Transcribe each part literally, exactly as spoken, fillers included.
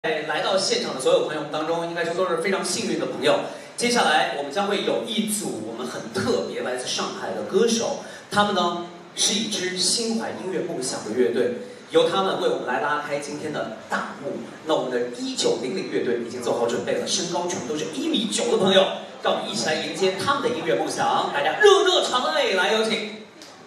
来到现场的所有朋友们当中，应该说都是非常幸运的朋友。接下来我们将会有一组我们很特别来自上海的歌手，他们呢是一支心怀音乐梦想的乐队，由他们为我们来拉开今天的大幕。那我们的一九零零乐队已经做好准备了，身高全部都是一米九的朋友，让我们一起来迎接他们的音乐梦想。大家热热场内来有请。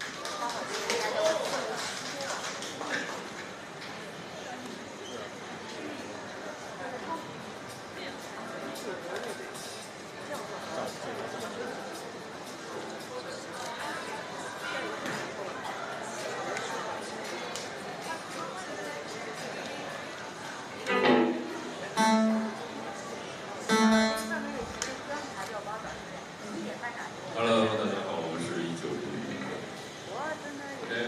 Hello， 大家好，我是一九零零。OK。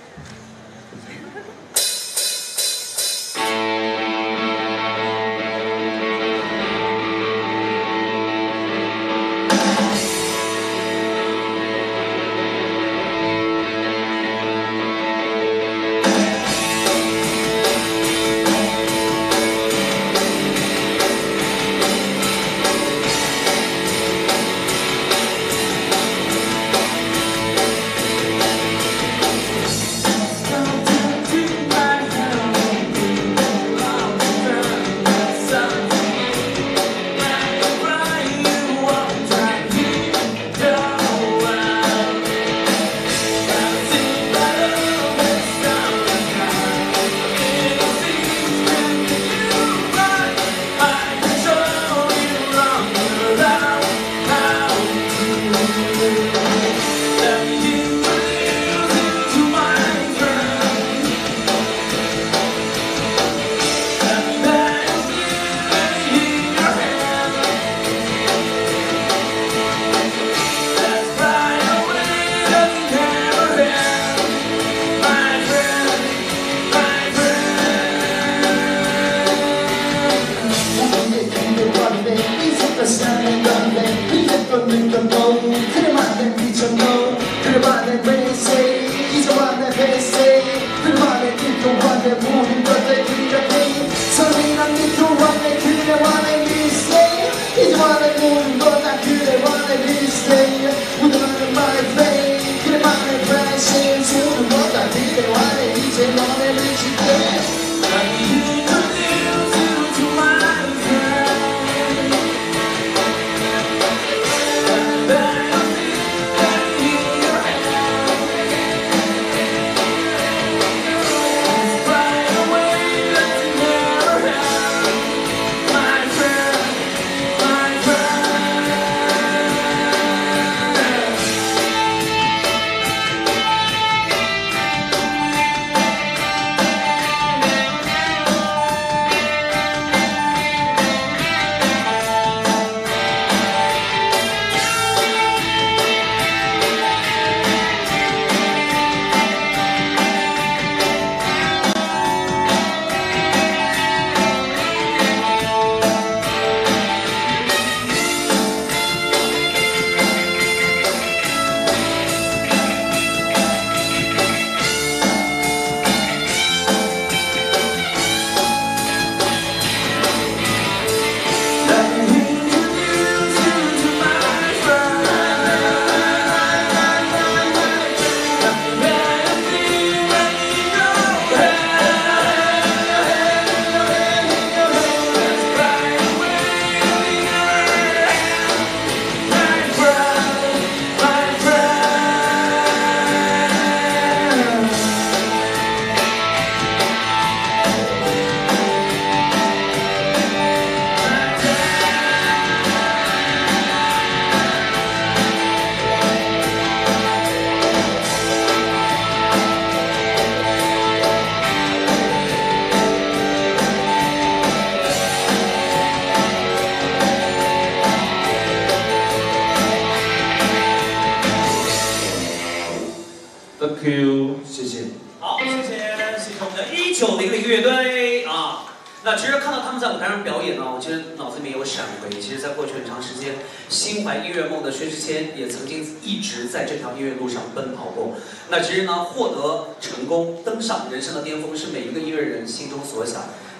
Thank you， 谢谢。 好，谢谢，谢谢我们的一九零零乐队啊。那其实看到他们在舞台上表演呢，我其实脑子里面有闪回。其实，在过去很长时间，心怀音乐梦的薛之谦也曾经一直在这条音乐路上奔跑过。那其实呢，获得成功，登上人生的巅峰，是每一个音乐人心中所想。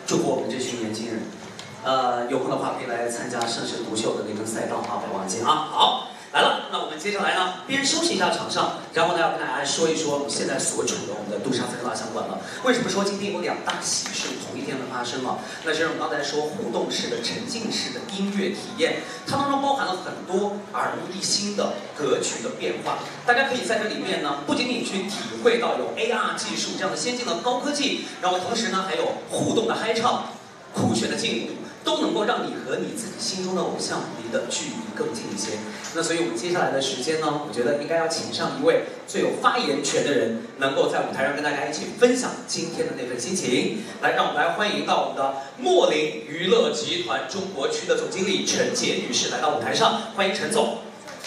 祝福我们这群年轻人。呃，有空的话可以来参加盛世独秀的那个赛道啊，不要忘记啊。好。 来了，那我们接下来呢，边休息一下场上，然后呢要跟大家说一说我们现在所处的我们的杜莎夫人蜡像馆了。为什么说今天有两大喜事同一天的发生啊？那就是我们刚才说互动式的、沉浸式的音乐体验，它当中包含了很多耳目一新的格局的变化。大家可以在这里面呢，不仅仅去体会到有 A R 技术这样的先进的高科技，然后同时呢还有互动的嗨唱、酷炫的劲舞。 都能够让你和你自己心中的偶像离的距离更近一些。那所以我们接下来的时间呢，我觉得应该要请上一位最有发言权的人，能够在舞台上跟大家一起分享今天的那份心情。来，让我们来欢迎到我们的莫林娱乐集团中国区的总经理陈洁女士来到舞台上，欢迎陈总。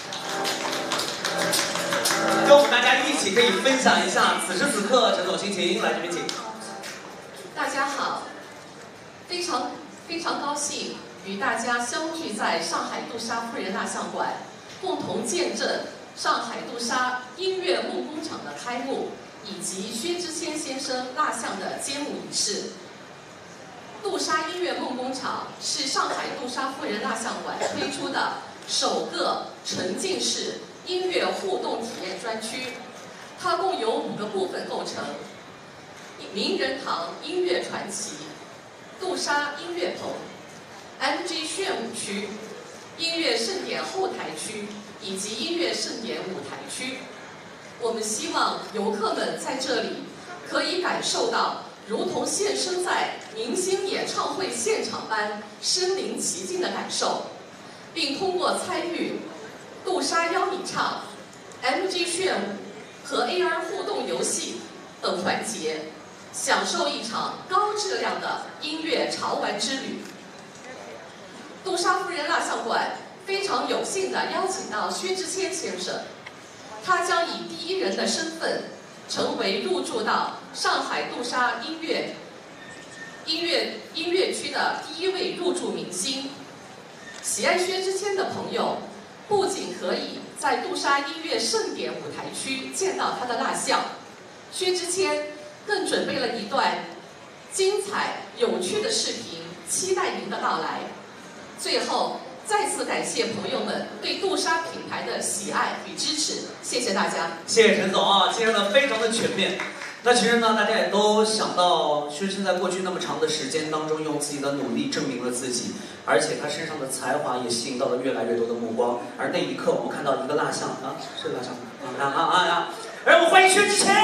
跟我们大家一起可以分享一下此时此刻陈总心情，来这边请。 大家好，非常。 非常高兴与大家相聚在上海杜莎夫人蜡像馆，共同见证上海杜莎音乐梦工厂的开幕，以及薛之谦先生蜡像的揭幕仪式。杜莎音乐梦工厂是上海杜莎夫人蜡像馆推出的首个沉浸式音乐互动体验专区，它共由五个部分构成：名人堂音乐传奇。 杜莎音乐棚、M G 炫舞区、音乐盛典后台区以及音乐盛典舞台区，我们希望游客们在这里可以感受到如同现身在明星演唱会现场般身临其境的感受，并通过参与杜莎邀你唱、M G 炫舞和 A R 互动游戏等环节。 享受一场高质量的音乐潮玩之旅。杜莎夫人蜡像馆非常有幸地邀请到薛之谦先生，他将以第一人的身份，成为入驻到上海杜莎音乐音乐音乐区的第一位入驻明星。喜爱薛之谦的朋友，不仅可以在杜莎音乐盛典舞台区见到他的蜡像，薛之谦。 更准备了一段精彩有趣的视频，期待您的到来。最后，再次感谢朋友们对杜莎品牌的喜爱与支持，谢谢大家。 谢谢陈总啊，介绍的非常的全面。那其实呢，大家也都想到，薛之谦在过去那么长的时间当中，用自己的努力证明了自己，而且他身上的才华也吸引到了越来越多的目光。而那一刻，我们看到一个蜡像啊，是蜡像啊啊啊啊！让我们欢迎薛之谦。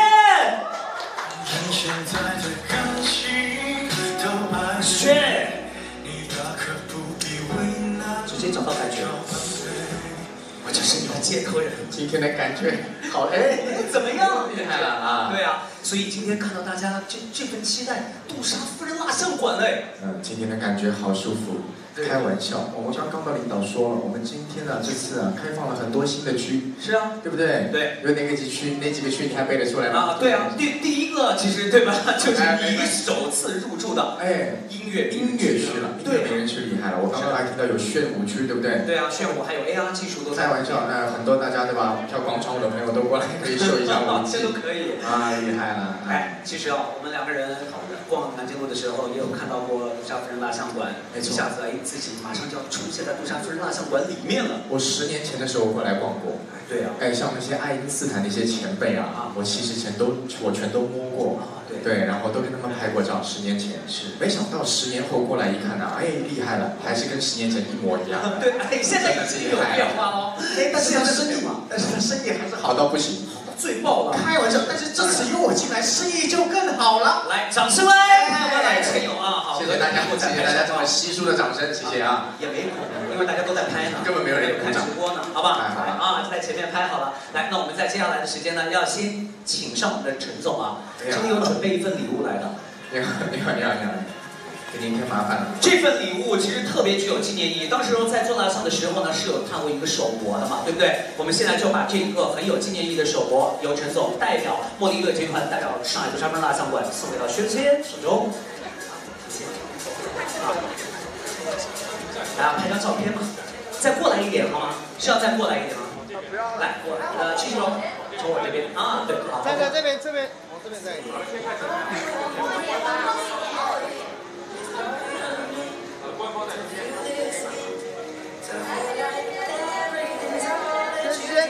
薛，直接找到感觉，我就是你的接头人。 今天的感觉好哎， 怎么样？ 厉害了啊！ 对啊，所以今天看到大家这这份期待，杜莎夫人蜡像馆嘞。 嗯，今天的感觉好舒服。 开玩笑，我们刚刚的领导说了，我们今天呢，这次啊，开放了很多新的区。 是啊， 对不对？ 对。 有哪个几区？哪几个区你还背得出来吗？ 啊，对啊，第第一个其实对吧，就是你首次入驻的哎音乐音乐区了，音乐名人区厉害了。我刚刚还听到有炫舞区，对不对？ 对啊，炫舞还有 A R 技术都在。 开玩笑，那很多大家对吧？跳广场舞的朋友都过来可以秀一下舞技， 这都可以。 啊，厉害了！ 哎，其实啊，我们两个人逛南京路的时候，也有看到过杜莎夫人蜡像馆，一下子哎，自己马上就要出现在杜莎夫人蜡像馆里面了。 我十年前的时候过来逛过。 对啊。 哎，像那些爱因斯坦那些前辈啊，我其实全都我全都摸过。 啊，对。 对，然后都跟他们拍过照。十年前是，没想到十年后过来一看呢，哎，厉害了，还是跟十年前一模一样。 对，哎，现在已经有变化了。 哎，但是他生意嘛，但是他生意还是好到不行。 最爆了！ 开玩笑，但是这次有我进来，生意就更好了。 来，掌声来！看我来陈友啊，好， 谢谢大家，谢谢大家这么稀疏的掌声，谢谢啊。 也没空，因为大家都在拍呢， 根本没有人看直播呢，好吧？好啊，在前面拍好了。来，那我们在接下来的时间呢，要先请上我们的陈总啊，今天有准备一份礼物来的。 你好，你好，你好，你好。 给您添麻烦了。 这份礼物其实特别具有纪念意义。当时在做蜡像的时候呢，是有看过一个手镯的嘛，对不对？我们现在就把这个很有纪念意义的手镯，由陈总代表莫林乐集团，代表上海杜莎夫人蜡像馆送给到薛之谦手中。谢谢。好，来啊，拍张照片吧。再过来一点好吗？是要再过来一点吗？来，过来，呃，继续喽，从我这边啊，对，好。 在在这边，这边，往这边再一点。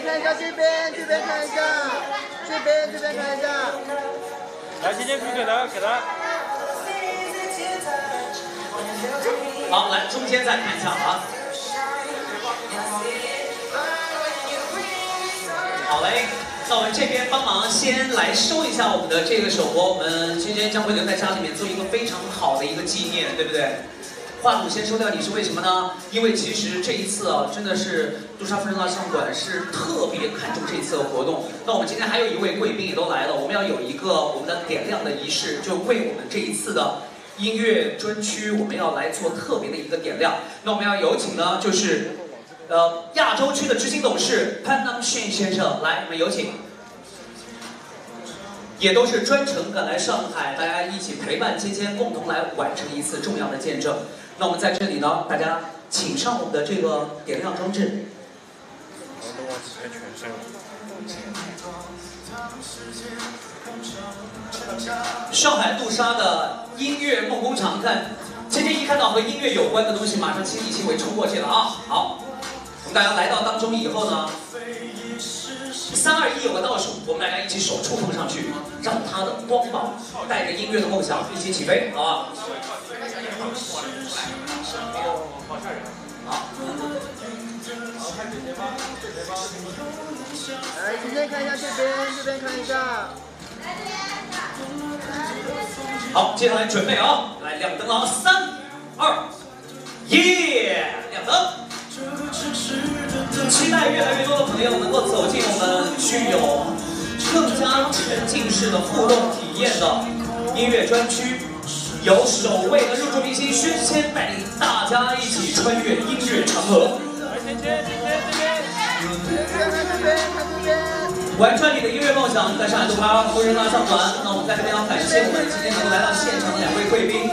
看一下这边，这边看一下，这边这边看一下。 来，今天给他给他。 好，来中间再看一下啊。好嘞，那我们这边帮忙先来收一下我们的这个手播，我们今天将会留在家里面做一个非常好的一个纪念，对不对？话筒先收掉，你是为什么呢？因为其实这一次啊，真的是杜莎夫人蜡像馆是特别看重这一次的活动。那我们今天还有一位贵宾也都来了，我们要有一个我们的点亮的仪式，就为我们这一次的音乐专区，我们要来做特别的一个点亮。那我们要有请呢，就是呃亚洲区的执行董事潘南逊先生来，我们有请。也都是专程赶来上海，大家一起陪伴芊芊，共同来完成一次重要的见证。那我们在这里呢，大家请上我们的这个点亮装置。上海杜莎的音乐梦工厂，看芊芊一看到和音乐有关的东西，马上亲力亲为冲过去了啊！好，我们大家来到当中以后呢，三二一有个倒数，我们大家一起手触碰上去，让它的光芒带着音乐的梦想一起起飞，好吧？好。 来，今天看一下这边，这边看一下。 好，接下来准备啊，来亮灯啊，三二一，亮灯。期待越来越多的朋友能够走进我们具有更加沉浸式的互动体验的音乐专区，由首位的入驻明星薛之谦带领大家一起穿越音乐长河。 芊芊，芊芊这边， 看这边，看这边。 完成你的音乐梦想，在上海杜莎夫人蜡像馆。那我们在这边要感谢我们今天能够来到现场的两位贵宾。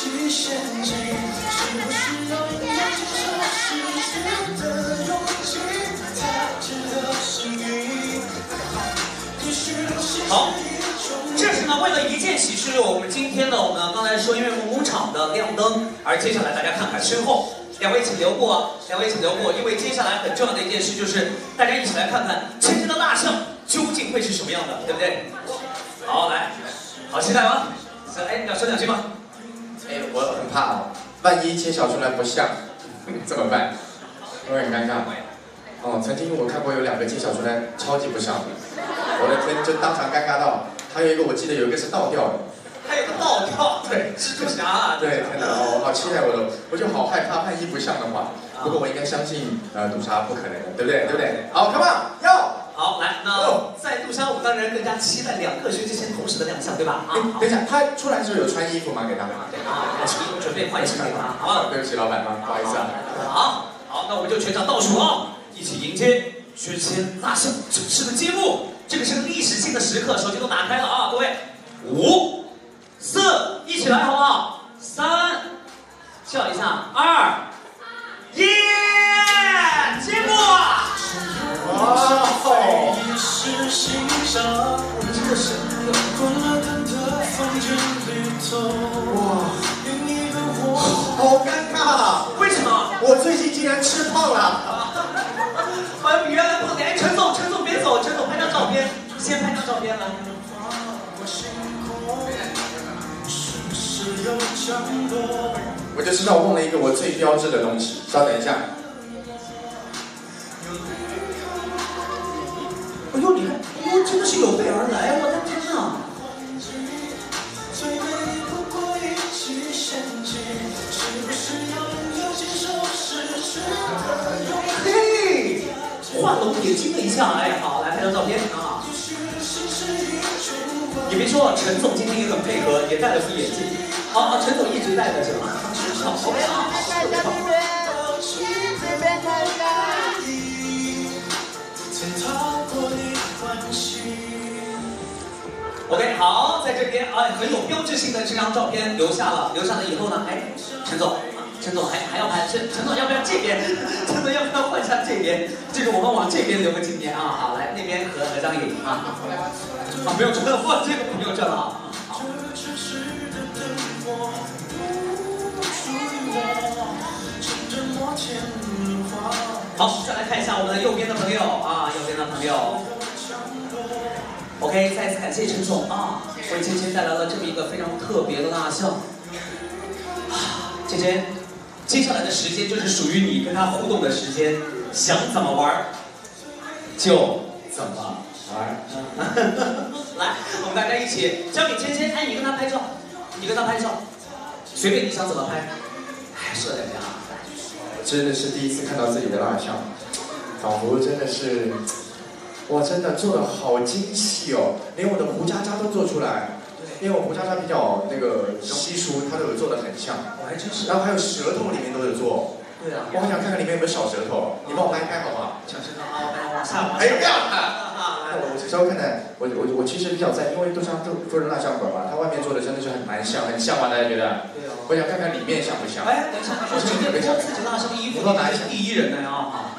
好，这是呢为了一件喜事，我们今天呢，我们刚才说音乐梦工厂的亮灯，而接下来大家看看身后，两位请留步，两位请留步，因为接下来很重要的一件事就是大家一起来看看芊芊的蜡像究竟会是什么样的，对不对？好，来，好期待吗？哎，你要说两句吗？ 哎，我很怕哦，万一揭晓出来不像，怎么办？会很尴尬。哦，曾经我看过有两个揭晓出来超级不像的，我的天，就当场尴尬到。还有一个我记得有一个是倒吊的， 还有个倒吊， 对， 蜘蛛侠啊， 对，天哪，哦，好期待我的，我就好害怕，万一不像的话。不过我应该相信，呃，杜莎不可能的，对不对？对不对？好 ，Come on， 要。 好，来，那在杜莎，我们当然更加期待两个薛之谦同时的亮相，对吧？啊， 等一下，他出来的时候有穿衣服吗？给他？ 对啊，我准备换衣服给他，好不好？ 对不起，老板啊，不好意思啊。 好，好，那我们就全场倒数啊，一起迎接薛之谦蜡像正式的揭幕。这个是个历史性的时刻，手机都打开了啊，各位，五、四，一起来好不好？三，笑一下，二，一，揭幕！哇哦！这个是哇， 好尴尬， 为什么？ 我最近竟然吃胖了。 好像比原来胖点。哎，陈总，陈总别走，陈总拍张照片，先拍张照片来。 我就知道我忘了一个我最标志的东西，稍等一下。 哎呦，你看，哎呦，真的是有备而来，我的天哪！嘿，画龙点睛了一下，哎，好，来拍张照片啊！你别说，陈总今天也很配合，也戴了副眼镜。好，陈总一直戴的是吗？好 ，OK 啊，好， 看一下这边，这边看一下。 OK， 好，在这边啊，很有标志性的这张照片留下了，留下了以后呢，哎，陈总，陈总还还要拍，陈陈总要不要这边？陈总要不要换下这边？这个我们往这边留个纪念啊，好，来那边合合张影啊，啊，不用这了，我这个不用这了啊，好。 好，再来看一下我们的右边的朋友啊，右边的朋友。OK， 再一次感谢陈总啊，为芊芊带来了这么一个非常特别的蜡像。芊芊，接下来的时间就是属于你跟他互动的时间，想怎么玩就怎么玩。来，我们大家一起交给芊芊，哎，你跟他拍照，你跟他拍照，随便你想怎么拍。哎，说大家。 真的是第一次看到自己的蜡像，仿佛真的是，哇，真的做的好精细哦，连我的胡渣渣都做出来，因为我胡渣渣比较那个稀疏，它都有做的很像。 我还真是。 然后还有舌头里面都有做。对啊。我好想看看里面有没有小舌头，你帮我拍拍好不好？ 小舌头啊，往下。 哎，不要看。我我这时候看的，我我我其实比较在，因为杜莎夫人蜡像馆嘛，它外面做的真的是很蛮像，很像嘛，大家觉得？对哦。我想看看里面像不像。哎，等一下，我今天脱自己蜡像衣服，你是第一人呢啊！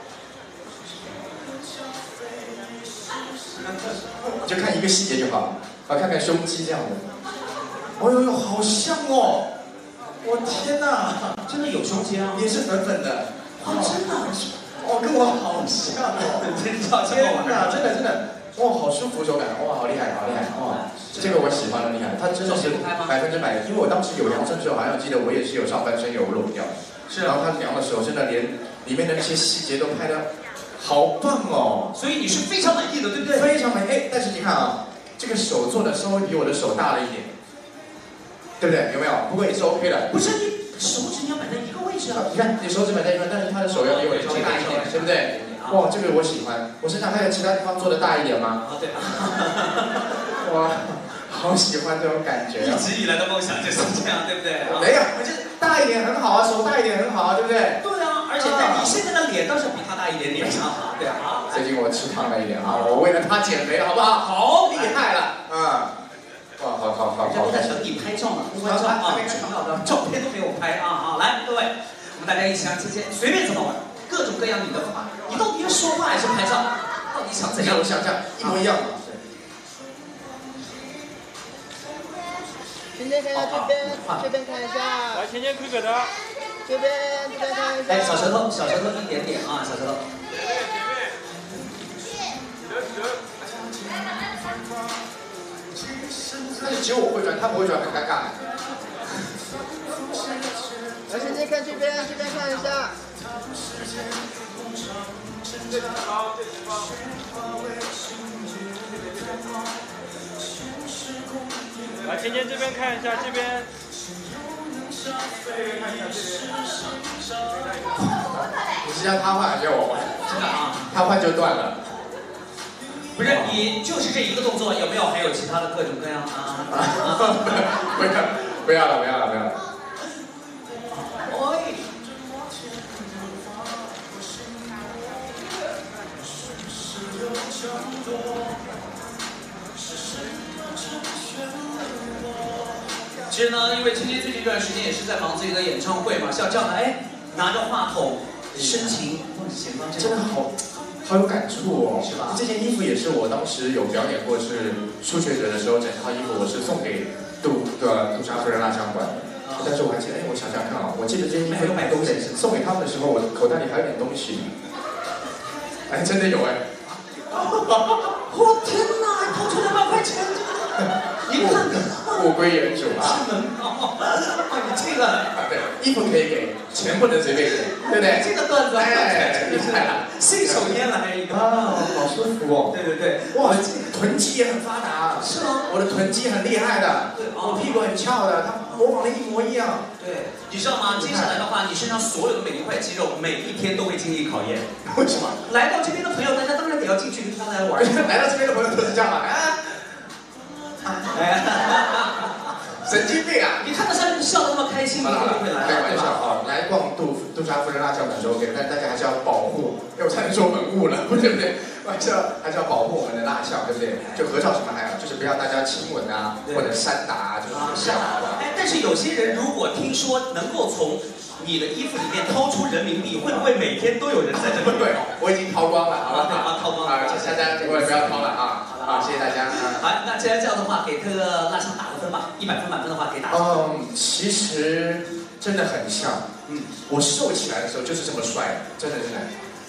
就看一个细节就好，啊，看看胸肌这样的。哦呦呦，好像哦！我天哪，真的有胸肌啊！也是粉粉的。哦，真的。哦，跟我好像哦！真的，天哪，真的真的，哇，好舒服手感，哇，好厉害，好厉害，哇，这个我喜欢的厉害，它真的是百分之百，因为我当时有量身的时候，好像记得我也是有上半身有裸掉，是，然后它量的时候，真的连里面的那些细节都拍的好棒哦，所以你是非常满意的，对不对？非常满意，哎，但是你看啊，这个手做的稍微比我的手大了一点，对不对？有没有？不过也是 OK 的。不是你。 手指你要摆在一个位置啊！你看，你手指摆在一个，但是他的手要比我稍微大一点，对不对？哇，这个我喜欢。我身上还有其他地方做的大一点吗？啊，对。哇，好喜欢这种感觉。一直以来的梦想就是这样，对不对？没有，我这大一点很好啊，手大一点很好啊，对不对？对啊，而且你现在的脸倒是比他大一点点啊。对啊。最近我吃胖了一点啊，我为了他减肥，好不好？好厉害了，嗯。 哇，好好好，人家都在等你拍照呢，公关照啊，重要的照片都没有拍啊！好，来各位，我们大家一起让芊芊随便怎么玩，各种各样你的方法，你到底要说话还是拍照？到底想怎样？想这样一模一样嘛？ 芊芊看一下这边，这边看一下。 来，芊芊可可的。 这边这边看一下。 哎，小舌头，小舌头一点点啊，小舌头。 但是只有我会转，他不会转，很尴尬。 来，芊芊看这边，这边看一下。 来，芊芊这边看一下，这边。 你是让他换还是我换？真的啊，他换就断了。 不是你就是这一个动作，有没有还有其他的各种各样啊？ 不要不要了不要了不要了。 哎。其实呢，因为芊芊最近这段时间也是在忙自己的演唱会嘛，像这样的哎，拿着话筒，深情显放， 真的好。 好有感触哦，是吧？这件衣服也是我当时有表演过，是初学者的时候，整套衣服我是送给杜的杜莎夫人蜡像馆的。但是我还记得，哎，我想想看啊，我记得这件衣服买东西送给他们的时候，我口袋里还有点东西。哎，真的有哎！ 我天哪，还掏出两百块钱！一看， 物归原主啊！ 哇，你这个， 对，衣服可以给，钱不能随便给，对不对？ 这个段子， 哎，厉害了， 信手拈来一个啊，好舒服哦！ 对对对， 哇，臀肌也很发达，是吗？我的臀肌很厉害的，对，我屁股很翘的，他模仿的一模一样。对，你知道吗？接下来的话，你身上所有的每一块肌肉，每一天都会经历考验。为什么？来到这边的朋友，大家当然得要进去跟他来玩。来到这边的朋友都是这样啊，哎。神经病啊！你看到他笑得那么开心，你会不会来？开玩笑啊！来逛杜杜莎夫人蜡像馆是 OK， 但大家还是要保护，因为我差点说文物了，对不对？还是要还是要保护我们的蜡像，对不对？就合照什么还好，就是不要大家亲吻啊，或者扇打啊，就是不要，好不好？哎，但是有些人如果听说能够从你的衣服里面掏出人民币，会不会每天都有人在这里？对，我已经掏光了，好吧？啊，掏光了啊！大家千万不要掏了啊！好，谢谢大家。好，那既然这样的话，给这个蜡像打个分吧，一百分满分的话给打。嗯，其实真的很像。嗯，我瘦起来的时候就是这么帅，真的真的。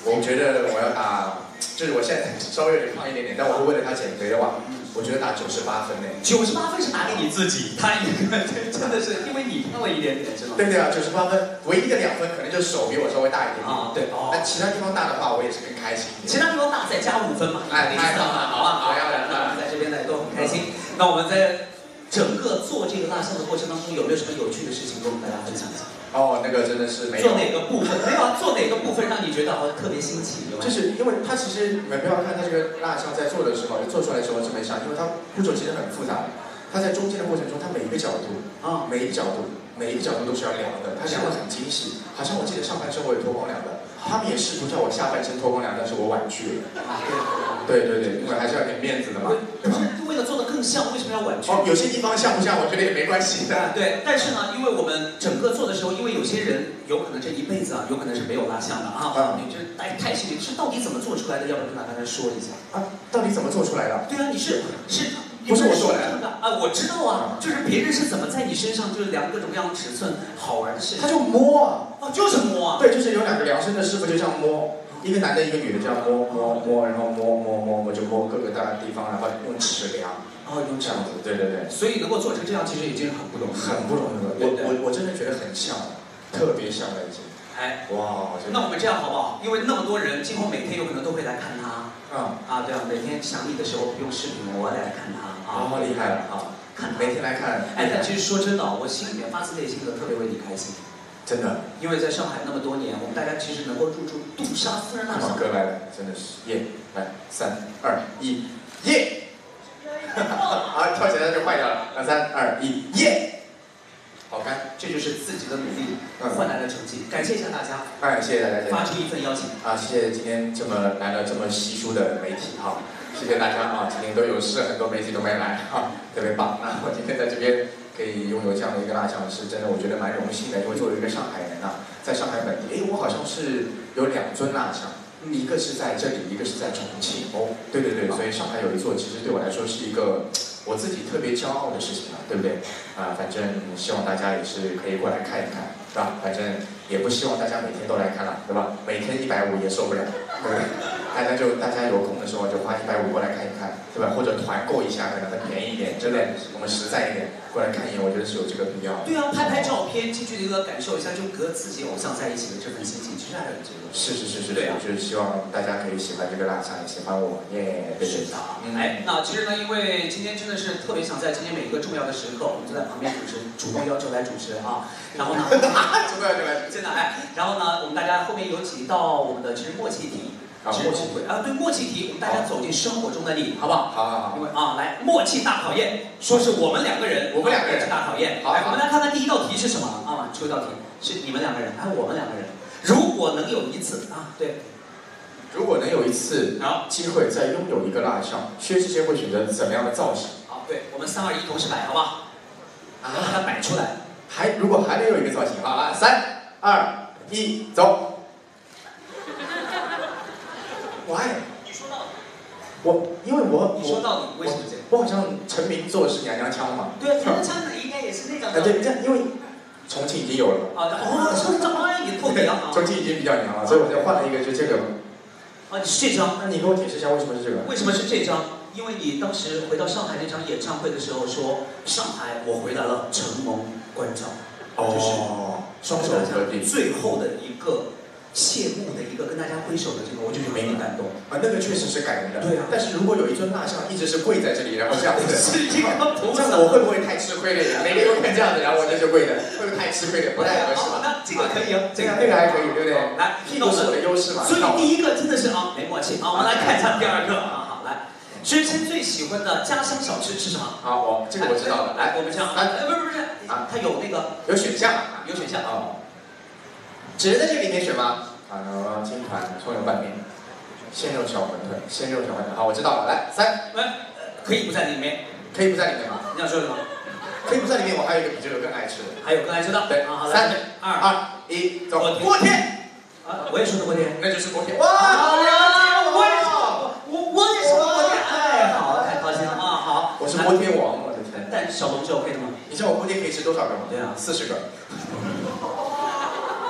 我觉得我要打，就是我现在稍微有点胖一点点，但我会为了他减肥的话，我觉得打九十八分呢。 九十八分是打给你自己，他一个真的是因为你胖了一点点，是吗？ 对对啊，九十八分，唯一的两分可能就是手比我稍微大一点点啊，对哦。 那其他地方大的话，我也是更开心一点。 其他地方大再加五分嘛， 哎，太好了，好啊，好呀， 那在这边呢都很开心。那我们在整个做这个蜡像的过程当中，有没有什么有趣的事情跟我们大家分享一下？ 哦，那个真的是没有。 做哪个部分？没有啊，做哪个部分让你觉得好像特别新奇？ 就是因为它其实你们不要看它这个蜡像在做的时候，做出来的时候这么像，因为它步骤其实很复杂的。它在中间的过程中，它每一个角度啊，每一个角度，每一个角度都是要量的，它量的很精细。好像我记得上半身我也脱光量的，他们也试图叫我下半身脱光量，但是我婉拒了。对对对，因为还是要给面子的嘛，对吧？ 为了做的更像，为什么要婉拒？ 哦，有些地方像不像，我觉得也没关系的。 对，但是呢，因为我们整个做的时候，因为有些人有可能这一辈子啊，有可能是没有蜡像的啊，你这太太幸运，是到底怎么做出来的？要不要跟大家说一下啊？到底怎么做出来的？ 对啊，你是是。 不是我做来的啊，我知道啊，就是别人是怎么在你身上就是量各种各样的尺寸，好玩的事情。 他就摸啊， 哦，就是摸啊。 对，就是有两个量身的师傅就这样摸，一个男的，一个女的这样摸摸摸，然后摸摸摸摸就摸各个大的地方，然后用尺量。 哦，用这样子，对对对。 所以能够做成这样，其实已经很不容易， 很不容易了。我我我真的觉得很像，特别像了已经。哎，哇！ 那我们这样好不好？因为那么多人，今后每天有可能都会来看他。 啊啊，对啊，每天想你的时候不用视频，我来看他。 啊，厉害了啊！看每天来看。 哎，但其实说真的，我心里面发自内心的特别为你开心。 真的。因为在上海那么多年，我们大家其实能够入驻杜莎夫人蜡像。 哥来了，真的是耶！来，三二一，耶！啊，跳起来就坏掉了。那三二一，耶！好干， 这就是自己的努力换来的成绩。感谢一下大家， 哎，谢谢大家， 发出一份邀请啊，谢谢今天这么来了这么稀疏的媒体哈，谢谢大家啊，今天都有事，很多媒体都没来哈，特别棒。那我今天在这边可以拥有这样的一个蜡像，是真的我觉得蛮荣幸的，因为作为一个上海人啊，在上海本地，哎，我好像是有两尊蜡像。一个是在这里，一个是在重庆哦。对对对，所以上海有一座，其实对我来说是一个我自己特别骄傲的事情啊，对不对？啊、呃，反正希望大家也是可以过来看一看，是吧？反正也不希望大家每天都来看了，对吧？每天一百五也受不了，对不对？大家就大家有空的时候就花一百五过来看一看，对吧？或者团购一下，可能很便宜一点，真的，我们实在一点，过来看一眼，我觉得是有这个必要。 对啊，拍拍照片，近距离的感受一下，就和自己偶像在一起的这份心情，其实还有这个。 是是是是， 对啊， 就是希望大家可以喜欢这个蜡像，也喜欢我，耶！对对的。 嗯、哎，那其实呢，因为今天真的是特别想在今天每一个重要的时刻，我们就在旁边主持，主动要求来主持啊。然后呢， 主动要求来， 真的哎。然后呢，我们大家后面有几道我们的其实默契题。 啊，默契题啊，对默契题，我们大家走进生活中的你，好不好？ 好好好。 因为啊，来默契大考验，说是我们两个人， 我们两个人大考验。 好， 来，我们来看看第一道题是什么啊？出一道题是你们两个人，还有我们两个人。如果能有一次啊，对， 如果能有一次好机会再拥有一个蜡像，薛之谦会选择怎么样的造型？ 好，对，我们三二一同时摆，好不好？啊，把它摆出来。 还如果还能有一个造型，好啊，三二一，走。Why？ 你说到底。 我因为我你说到底为什么这样？ 我好像成名作是娘娘腔嘛。 对啊，娘娘腔应该也是那种。 啊，对，这样因为重庆已经有了。 啊，哦，重庆哎，你透明啊。 重庆已经比较娘了，所以我就换了一个，就这个。 啊，你是这张？ 那你给我解释一下为什么是这个？ 为什么是这张？因为你当时回到上海那场演唱会的时候说，上海我回来了，承蒙关照。 哦，双手合璧， 最后的一个谢幕的一个跟大家挥手的这个，我就是没你感动啊，那个确实是感人的。 对啊， 但是如果有一尊蜡像一直是跪在这里，然后这样子， 是一个这样我会不会太吃亏了一点？每个都看这样子，然后我这就跪的，会不会太吃亏了？不太合适吧？ 那这个可以啊， 这个这个还可以，对不对？ 来， 屁股是我的优势嘛。 所以第一个真的是啊，没默契啊。我们来看一下第二个啊，好来。薛之谦最喜欢的家乡小吃是什么？ 好，我这个我知道了。 来，我们这样啊，哎，不是不是啊，它有那个有选项啊， 有选项哦。只能在这个里面选吗？啊，金团葱油拌面，鲜肉小馄饨，鲜肉小馄饨。好，我知道了。来，三， 来，可以不在里面， 可以不在里面吗？ 你要说什么？ 可以不在里面。我还有一个比这个更爱吃的， 还有更爱吃的。 对啊，好， 三二二一，走。 锅贴。啊，我也说的锅贴， 那就是锅贴。 哇，好了解，我也是，我我也是锅贴。哎，好，太高兴了啊！好， 我是锅贴王，我的天。 但小龙是 OK 的吗？ 你知道我锅贴可以吃多少个吗？ 对啊， 四十个。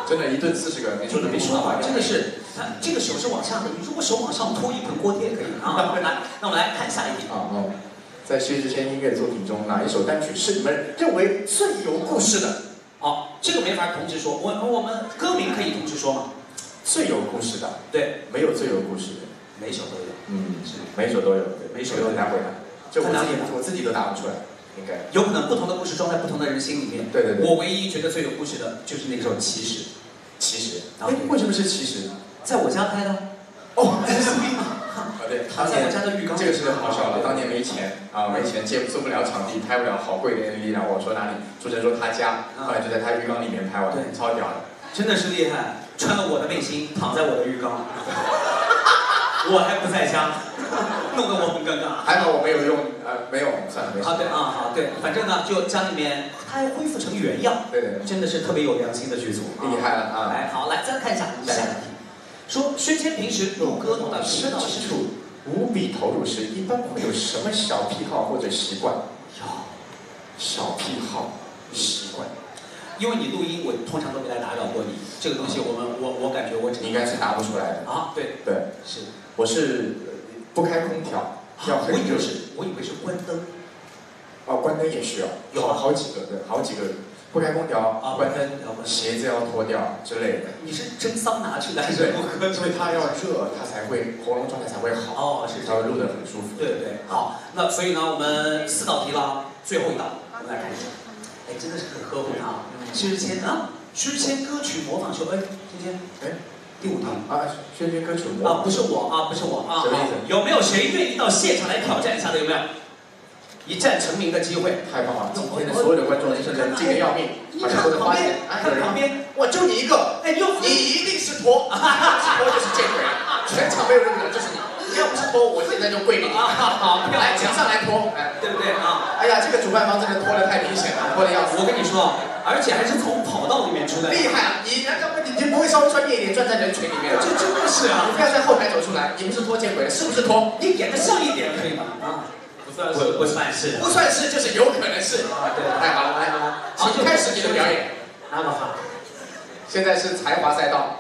真的，一顿四十个，你说的没说完，真的是，他这个手是往下的，你如果手往上拖，一盆锅贴也可以啊。来，那我们来看下一题啊哦，在薛之谦音乐作品中，哪一首单曲是你们认为最有故事的？ 好，这个没法同时说，我我们歌名可以同时说吗？ 最有故事的， 对， 没有最有故事的， 每首都有。 嗯，是，每首都有，对， 每首都有很难回答，就我自己很难回答我自己都答不出来，应该。 有可能不同的故事装在不同的人心里面。 对对对。 我唯一觉得最有故事的就是那首《其实》。 其实， 啊哎，为什么是其实？ 在我家拍的。 哦，啊对， 他在我家的浴缸。 这个是好笑了，当年没钱啊，没钱借租不了场地，拍不了好贵的 M V， 然后我说哪里，主持人说他家，后来就在他浴缸里面拍完， 对， 超屌的， 真的是厉害，穿了我的背心，躺在我的浴缸，我还不在家，弄得我很尴尬。 还好我没有用，呃，没有，算了，没事。 啊对啊好对，反正呢就家里面它还恢复成原样， 对对， 真的是特别有良心的剧组， 厉害了啊！ 来好来再看一下下一题，说薛之谦平时录歌弄到深到深处。 无比投入时，一般会有什么小癖好或者习惯？ 有小癖好、习惯。 因为你录音，我通常都没来打扰过你。这个东西我们，我我感觉我你应该是答不出来的啊。对对， 是， 我是不开空调，要很热。 我以为是，我以为是关灯。 哦，关灯也需要，有好几个，对，好几个。不开空调，关灯，鞋子要脱掉之类的。 你是蒸桑拿去的还是？ 对，所以它要热，它才会喉咙状态才会好。 哦，是， 才会录得很舒服。 对对对，好，那所以呢，我们四道题了，最后一道，我们来看一下。哎，真的是很呵护他啊。薛之谦啊，薛之谦歌曲模仿秀，哎，今天哎，第五题啊，薛之谦歌曲模啊，不是我啊，不是我啊。 什么意思？ 有没有谁愿意到现场来挑战一下的？有没有？一战成名的机会， 太棒了！今天的所有的观众真是冷静的要命，好像都在发现， 看旁边， 我就你一个，哎，你你一定是托，托就是见鬼了，全场没有任何人，就是你，你要不是托，我现在就跪给你。好，来，请上来托，哎， 对不对啊？ 哎呀，这个主办方真的拖得太明显了，拖得要死。 我跟你说，而且还是从跑道里面出来， 厉害啊！你难道不你不会稍微专业一点，站在人群里面？ 这真的是啊！ 你不要在后台走出来，你不是托见鬼了，是不是托？ 你演的像一点可以吗？啊。不算是，不算是， 不算是，就是有可能是。 啊，对， 太好了，来，请开始你的表演。 那么好， 现在是才华赛道。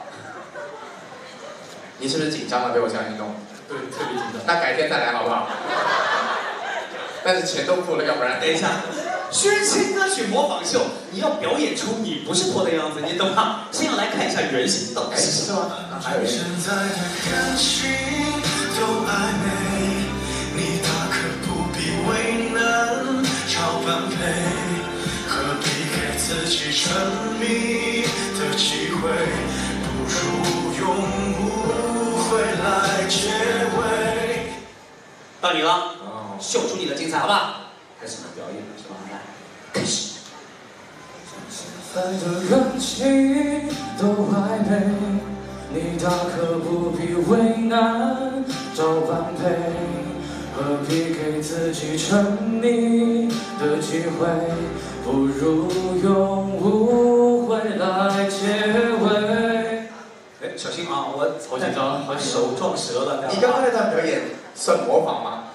你是不是紧张了？被我这样一弄。 对，特别紧张。 那改天再来好不好？但是钱都付了，要不然。 等一下，薛之谦歌曲模仿秀，你要表演出你不是托的样子，你懂吗？先要来看一下原型到底是什么。 还有人。 你大可不必为难找般配，何必给自己沉迷的机会？不如用误会来结尾。 到你了，哦，秀出你的精彩，好不好？开始表演了，是吧？来，开始。 爱的人情都暧昧，你大可不必为难找般配。何必给自己沉迷的机会？不如用误会来结尾。 哎，小心啊！我好紧张，好手撞折了。 你刚刚那段表演算模仿吗？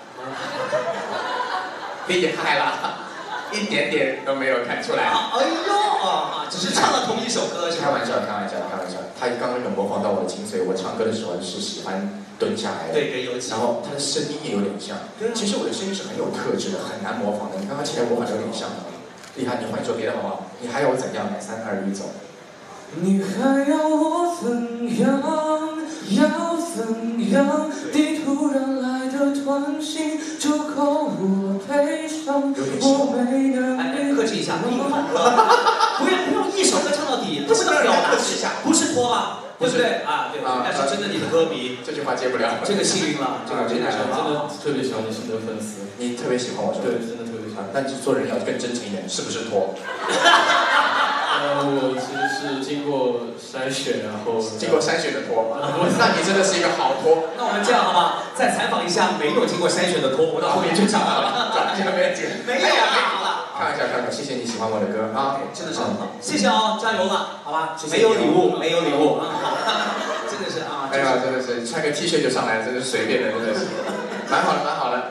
厉害了，一点点都没有看出来。 哎呦啊！只是唱了同一首歌， 开玩笑，开玩笑，开玩笑。他刚刚有模仿到我的精髓。我唱歌的时候是喜欢蹲下来的， 对，人有几， 然后他的声音也有点像。其实我的声音是很有特质的，很难模仿的。你刚刚起来模仿的有点像，厉害！你换一首别的好不好？你还要我怎样？来，三二一，走。 你还要我怎样？要怎样？你突然来的关心，就扣我悲伤。我没能力。 哎，克制一下，不用不用不用一首歌唱到底，不是表达一下，不是拖吧？对不对啊？对，应该是真的你的歌迷。 这句话接不了。 这个幸运了，这个真的是真的特别喜欢你，是你的粉丝。 你特别喜欢我是吧？ 对，真的特别喜欢。 但是做人要更真诚一点，是不是拖？ 呃，我其实是经过筛选，然后经过筛选的拖。那你真的是一个好拖。 那我们这样好吧，再采访一下没有经过筛选的拖，我到后面就讲完了。 这个没有， 没有啊，好了。 开玩笑，开玩笑，谢谢你喜欢我的歌啊， 真的是很好，谢谢啊，加油了，好吧？没有礼物，没有礼物啊，好，真的是啊， 哎呀，真的是穿个 T 恤就上来了，真是随便的，真的是，蛮好的，蛮好的，我。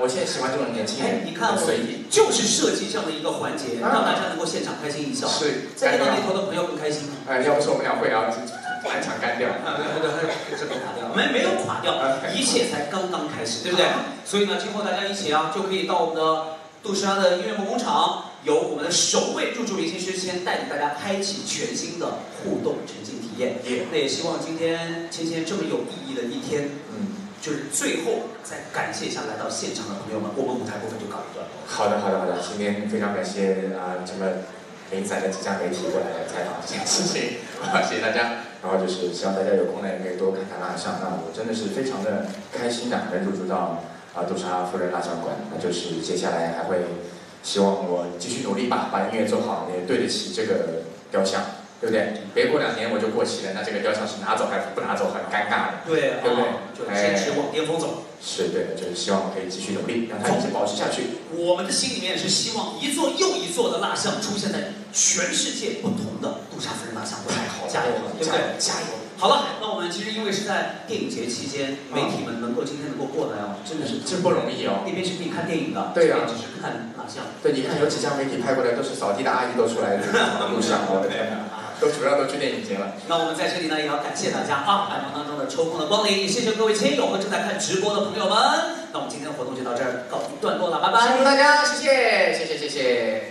我现在喜欢这种年轻人， 你看我随意， 就是设计这样的一个环节，让大家能够现场开心一笑， 是， 再看到那头的朋友更开心。 哎，要不是我们俩会啊，满场干掉。 啊，对对对，这没垮掉，没没有垮掉，一切才刚刚开始，对不对？所以呢，今后大家一起啊，就可以到我们的杜莎的音乐梦工厂。 由我们的首位入驻明星薛之谦带领大家开启全新的互动沉浸体验。Yeah. 那也希望今天芊芊这么有意义的一天，嗯，就是最后再感谢一下来到现场的朋友们，我们舞台部分就告一段落。 好的，好的，好的。今天非常感谢啊，这么零散的几家媒体过来采访这件事情，啊，谢谢大家。然后就是希望大家有空呢也可以多看看蜡像。那我真的是非常的开心的能入驻到啊杜莎夫人蜡像馆。那就是接下来还会。 希望我继续努力吧，把音乐做好，也对得起这个雕像，对不对？别过两年我就过期了，那这个雕像是拿走还是不拿走，很尴尬的， 对， 对不对？ 就坚持往巅峰走。 是对的，就是希望我可以继续努力，让它一直保持下去。 我们的心里面是希望一座又一座的蜡像出现在全世界不同的杜莎夫人蜡像馆，太好了，加油，对不对？加油！好了，那我们其实因为是在电影节期间，媒体们能够今天能够过来哦，真的是真不容易哦。 那边是可以看电影的， 对呀， 只是看蜡像。 对，你看有几家媒体派过来，都是扫地的阿姨都出来录像，我的天哪！ 都主要都去电影节了。 那我们在这里呢，也要感谢大家啊，百忙当中的抽空的光临，也谢谢各位亲友和正在看直播的朋友们。那我们今天的活动就到这儿告一段落了，拜拜！ 辛苦大家，谢谢，谢谢，谢谢。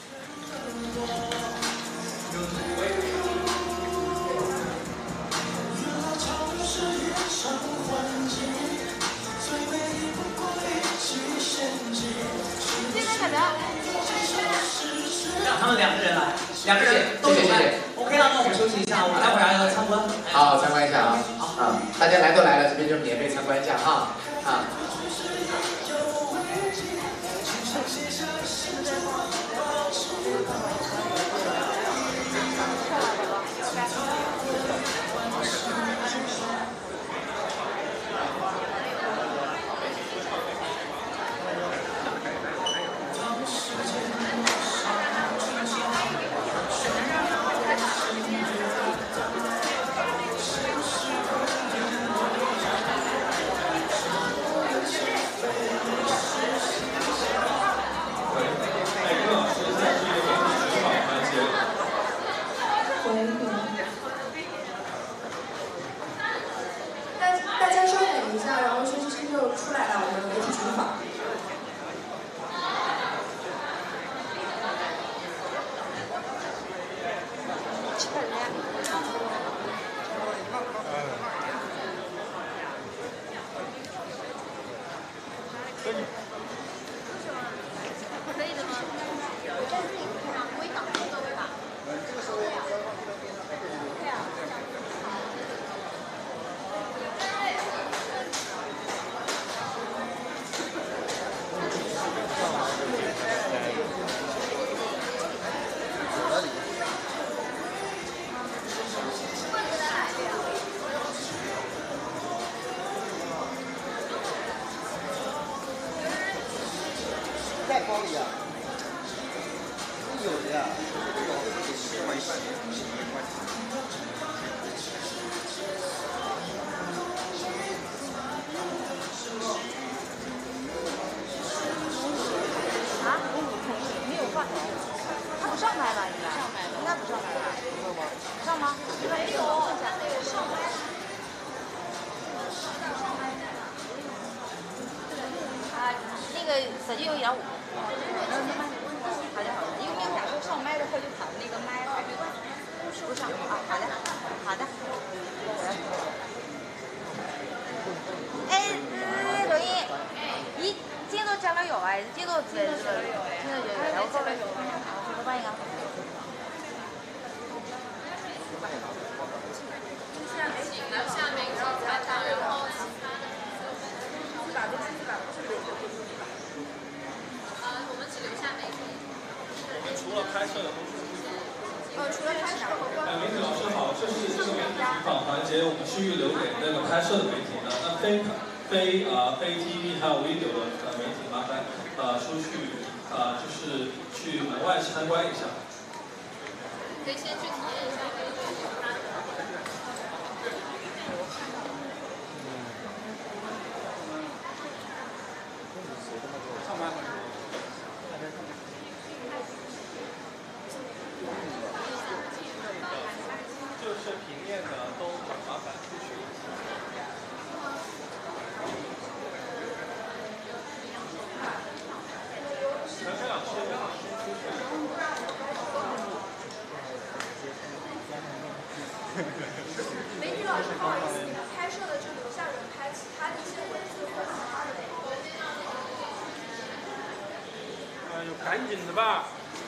这边代表。 让他们两个人来。 两个人都有来 ，OK 了，那我们休息一下，我们待会儿还要参观。 好，参观一下啊！好啊，大家来都来了，这边就免费参观一下哈啊。 手机有一点五，然后你麦，好的好的，因为假如上麦的话就把那个麦不上啊，好的好的。哎，那抖音，咦，今朝加了油啊？今朝今朝加了油哎，今朝有油，我过来，我帮一个。 请留下每个采访，然后。 除了拍摄的都是呃，除了拍摄。 呃，媒体老师好，这是这个媒体采访环节，我们是预留给那个拍摄的媒体的。那非非啊、呃、非 T V 还有 video 的呃媒体，麻烦呃出去呃就是去门外参观一下。 可以先去体验一下。 嗯。 美女老师，不好意思，你们拍摄的就留下人拍，其他的一些文字会发的。 哎呦，赶紧的吧！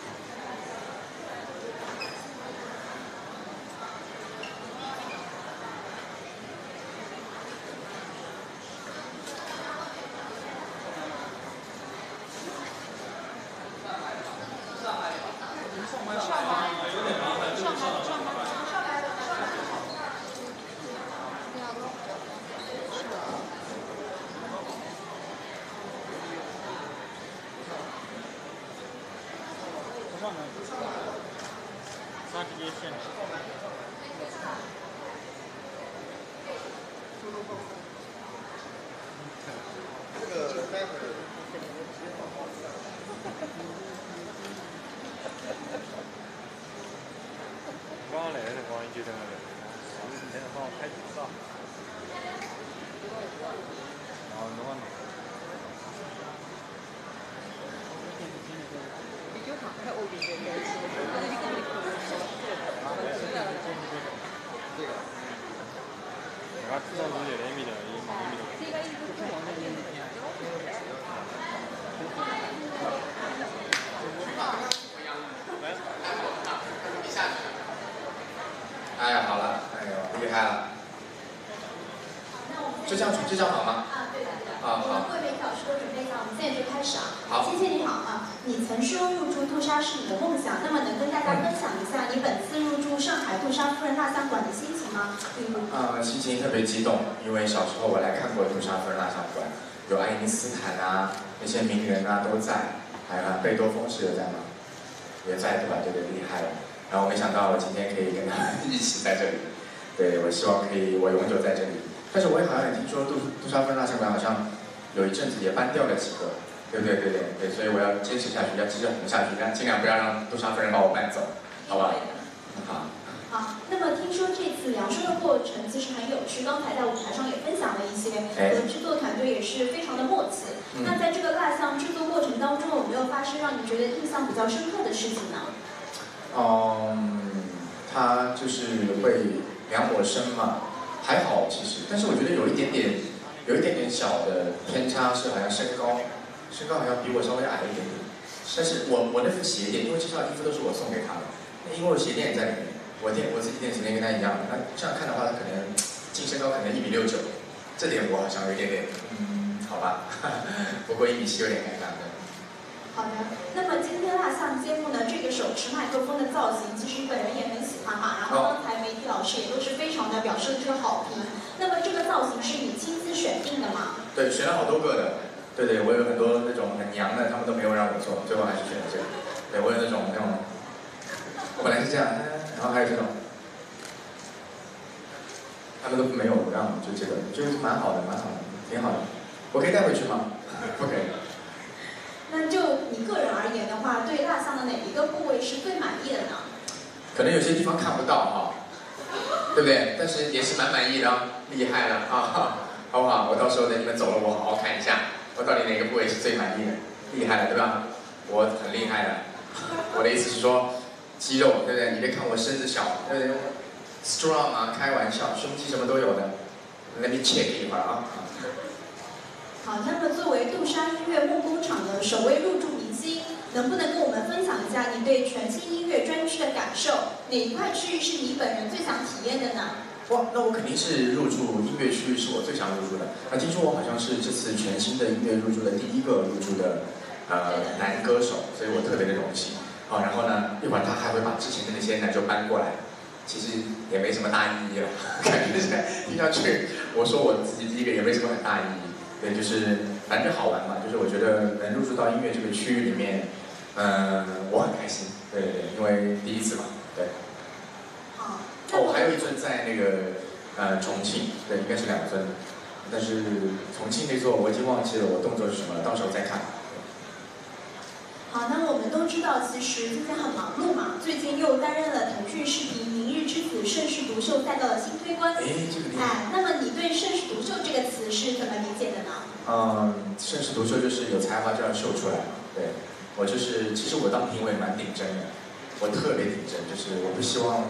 三十一线。 这个待会儿。 刚刚来的辰光，伊就在那里，我是现在帮我拍景照。然后侬讲。 就好看欧比在一起，但是你跟你朋友说， 这个，人家自动中间来米的，一米的。 这个衣服是我们的。 哎呀，好了，哎呦，厉害了。这样这样好吗？ 啊，对的，对的。 啊，好。 各位老师都准备一下，我们现在就开始啊。 好。 芊芊你好啊，你曾说入驻杜莎是你的梦想，那么能跟大家分享一下你本次入驻上海杜莎夫人蜡像馆的心情吗？ 啊、呃，心情特别激动，因为小时候我来看过杜莎夫人蜡像馆，有爱因斯坦啊，那些名人啊都在，还有贝多芬是有在吗？也在对吧？对对，厉害了。然后没想到我今天可以跟他们一起在这里，对我希望可以我永久在这里。但是我也好像也听说杜杜莎夫人蜡像馆好像有一阵子也搬掉了几个，对不对？对对对，所以我要坚持下去，要继续红下去，让尽量不要让杜莎夫人把我搬走，好吧？好。 好，那么听说这次描述的过程其实很有趣，刚才在舞台上也分享了一些，和制作团队也是非常的默契。嗯、那在这个蜡像制作过程当中，有没有发生让你觉得印象比较深刻的事情呢？ 嗯，他就是会两抹身嘛，还好其实，但是我觉得有一点点，有一点点小的偏差是好像身高，身高好像比我稍微矮一点点。但是我我那副鞋垫，因为这套衣服都是我送给他的，因为我鞋垫也在里面。我垫我自己垫鞋垫跟他一样，那这样看的话，他可能净身高可能一米六九，这点我好像有一点点，嗯，好吧，不过一米七有点尴尬的。 好的，那么今天蜡像节目呢，这个手持麦克风的造型，其实本人也很喜欢哈。然后刚才媒体老师也都是非常的表示了这个好评。那么这个造型是你亲自选定的吗？ 对，选了好多个的。对对，我有很多那种很娘的，他们都没有让我做，最后还是选了这个。对，我有那种那种，我本来是这样。然后还有这种，他们都没有让我就这个，就是蛮好的，蛮好的，挺好的。我可以带回去吗？不可以。 那就你个人而言的话，对蜡像的哪一个部位是最满意的呢？ 可能有些地方看不到哈，对不对？但是也是蛮满意的，厉害了啊，好不好？我到时候等你们走了，我好好看一下，我到底哪个部位是最满意的，厉害了，对吧？我很厉害的。我的意思是说。肌肉，对不对？你别看我身子小，对不对 ？strong 啊，开玩笑，胸肌什么都有的。Let me check 一会儿啊。 好，那么作为杜莎音乐梦工厂的首位入驻明星，能不能跟我们分享一下你对全新音乐专区的感受？哪一块区域是你本人最想体验的呢？ 哇，那我肯定是入驻音乐区域，是我最想入驻的。啊，听说我好像是这次全新的音乐入驻的第一个入驻的呃男歌手，所以我特别的荣幸。好，然后呢，一会儿他还会把之前的那些男就搬过来，其实也没什么大意义了，感觉现在听上去，我说我自己第一个也没什么很大意义，对，就是反正就好玩嘛，就是我觉得能入驻到音乐这个区域里面，嗯、呃，我很开心，对对对，因为第一次嘛，对。 好。 哦，还有一尊在那个呃重庆，对，应该是两尊，但是重庆那座我已经忘记了我动作是什么了，到时候再看。 好，那么我们都知道，其实今天很忙碌嘛，最近又担任了腾讯视频《明日之子》盛世独秀赛道的新推官。 哎，这个厉害。 哎，那么你对盛世独秀这个词是怎么理解的呢？ 嗯，盛世独秀就是有才华就要秀出来。对，我就是，其实我当评委蛮顶真的，我特别顶真，就是我不希望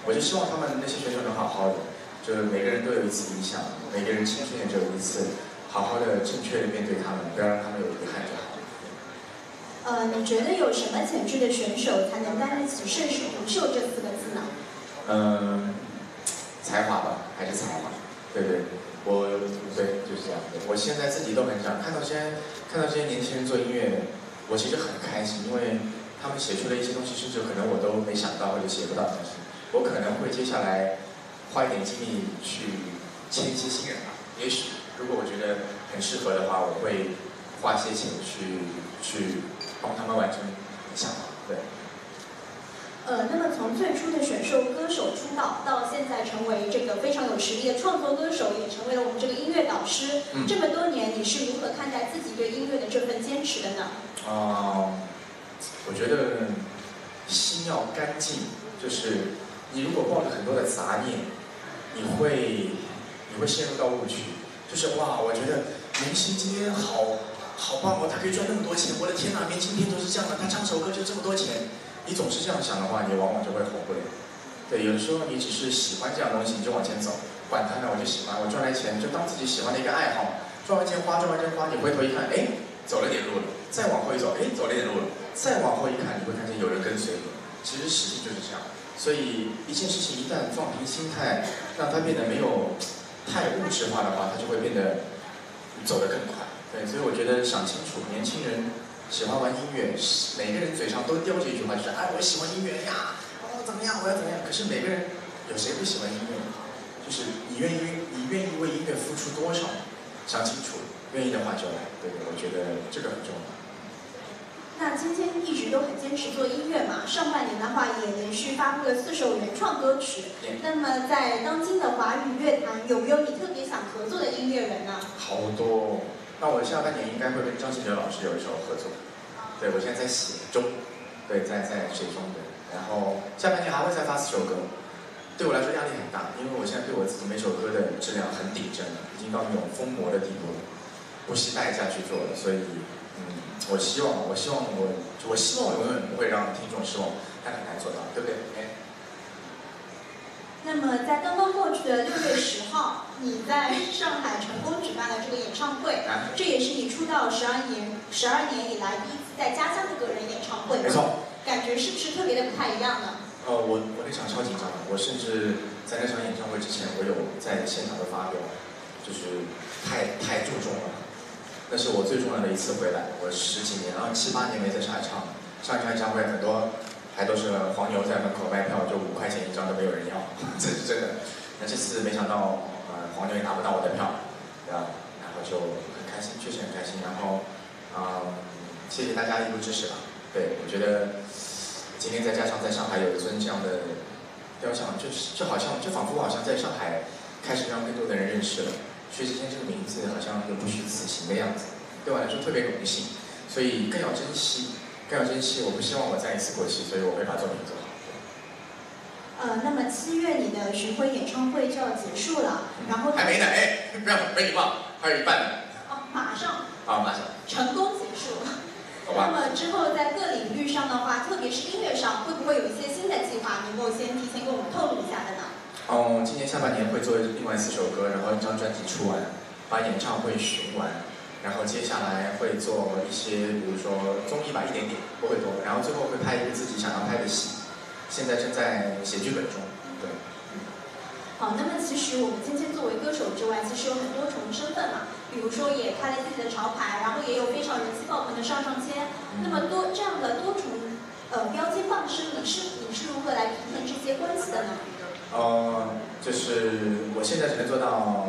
我就希望他们那些选手能好好的，就是每个人都有一次理想，每个人青春也只有一次，好好的正确的面对他们，不要让他们有遗憾就好。 呃，你觉得有什么潜质的选手才能担得起盛世独秀这四个字呢？ 嗯，才华吧，还是才华。对对，我对就是这样的。我现在自己都很想看到这些看到这些年轻人做音乐，我其实很开心，因为他们写出的一些东西，甚至可能我都没想到或者写不到的东西。我可能会接下来花一点精力去签一些新人吧。也许如果我觉得很适合的话，我会花些钱去去帮他们完成想法。对。 呃，那么从最初的选秀歌手出道，到现在成为这个非常有实力的创作歌手，也成为了我们这个音乐导师。嗯、这么多年，你是如何看待自己对音乐的这份坚持的呢？ 啊、呃，我觉得心要干净，就是你如果抱着很多的杂念，你会你会陷入到误区。就是哇，我觉得明星今天好好棒哦，他可以赚那么多钱，我的天哪，明星片都是这样的，他唱首歌就这么多钱。你总是这样想的话，你往往就会红不了。对，有的时候你只是喜欢这样东西，你就往前走，管他呢，我就喜欢，我赚来钱就当自己喜欢的一个爱好，赚完钱花，赚完钱花，你回头一看，哎，走了点路了，再往后一走，哎，走了点路了，再往后一看，你会看见有人跟随你。其实事情就是这样，所以一件事情一旦放平心态，让它变得没有太物质化的话，它就会变得走得更快。对，所以我觉得想清楚，年轻人。喜欢玩音乐，每个人嘴上都叼着一句话，就是哎，我喜欢音乐呀，哦怎么样，我要怎么样。可是每个人有谁不喜欢音乐？就是你愿意，你愿意为音乐付出多少？想清楚，愿意的话就来。对，我觉得这个很重要。 那今天一直都很坚持做音乐嘛，上半年的话也连续发布了四首原创歌曲。那么在当今的华语乐坛，有没有你特别想合作的音乐人呢？ 好多。那我下半年应该会跟张信哲老师有一首合作，对我现在在写中，对，在在写中的。然后下半年还会再发四首歌，对我来说压力很大，因为我现在对我自己每首歌的质量很顶真了，已经到那种疯魔的地步了，不惜代价去做了。所以，嗯，我希望，我希望我，我希望我永远不会让听众失望，但很难做到，对不对？哎。 那么在刚刚过去的六月十号，你在上海成功举办了这个演唱会，这也是你出道十二年十二年以来第一次在家乡的个人演唱会。 没错。 感觉是不是特别的不太一样呢？ 呃，我我那场超紧张的，我甚至在那场演唱会之前，我有在现场的发表，就是太太注重了。那是我最重要的一次回来，我十几年，然后七八年没在上海唱了，上一场演唱会很多。还都是黄牛在门口卖票，就五块钱一张都没有人要，这是真的。那这次没想到，呃，黄牛也拿不到我的票，对吧？然后就很开心，确实很开心。然后，嗯，谢谢大家一路支持吧。对，我觉得今天再加上在上海有一尊这样的雕像，就是就好像就仿佛我好像在上海开始让更多的人认识了薛之谦这个名字，好像有不虚此行的样子，对我来说特别荣幸，所以更要珍惜。更要珍惜，我不希望我再一次过气，所以我会把作品做好。 呃，那么七月你的巡回演唱会就要结束了，然后还没呢，哎，不要没礼貌，还有一半呢。 哦，马上。 啊，马上。 成功结束。 好吧。 那么之后在各领域上的话，特别是音乐上，会不会有一些新的计划，能够先提前跟我们透露一下的呢？ 哦，今年下半年会做另外四首歌，然后一张专辑出完，把演唱会巡完。然后接下来会做一些，比如说综艺吧，一点点，不会多。然后最后会拍一个自己想要拍的戏，现在正在写剧本中。对。 好，那么其实我们今天作为歌手之外，其实有很多重身份嘛，比如说也开了自己的潮牌，然后也有非常人气爆棚的上上签。那么多这样的多重呃标签傍身，你是你是如何来平衡这些关系的呢？ 呃，就是我现在只能做到。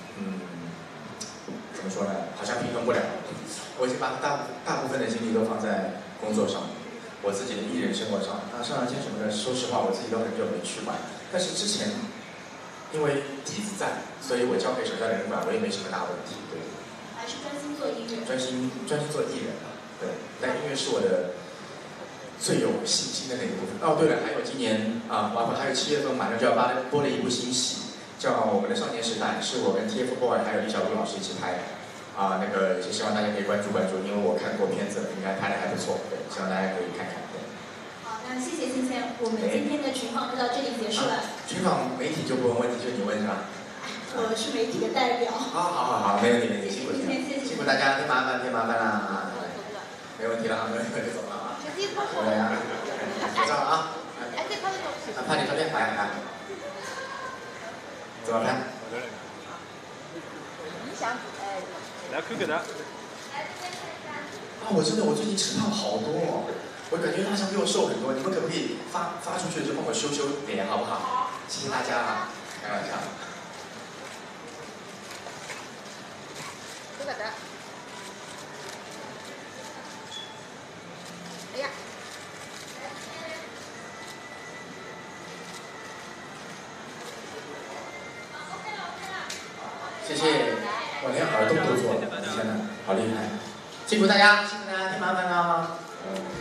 怎么说呢？好像平衡不了。我已经把大大部分的精力都放在工作上，我自己的艺人生活上。那上上签什么的，说实话我自己都很久没去管。但是之前因为底子在，所以我交给手下的人管，我也没什么大问题。对。 还是专心做音乐。 专心专心做艺人啊，对。但音乐是我的最有信心的那个部分。哦，对了，还有今年啊，包括还有七月份马上就要播播了一部新戏。叫《我们的少年时代》，是我跟 T F BOY 还有李小璐老师一起拍的，啊，那个就希望大家可以关注关注，因为我看过片子，应该拍的还不错，对，希望大家可以看看。对。 好， 那谢谢芊芊，我们今天的群访就到这里结束了。 群访媒体就不问问题，就你问是吧？ 我是媒体的代表。 好好好好，没问题没问题，辛苦辛苦， 谢谢辛苦大家，添麻烦添麻烦啦。没问题了，没问题就走了啊。对呀，拍照了啊。啊，拍你照片，来来。怎么拍？ 你想，哎。 来 Q 给他。 啊，我真的我最近吃胖好多哦，我感觉他像比我瘦很多，你们可不可以发发出去的时候帮我修修脸好不好？谢谢大家啊，开玩笑。 这个的。哎呀。 谢谢，我连耳洞都做了，天哪，好厉害！辛苦大家，辛苦大家，添麻烦了。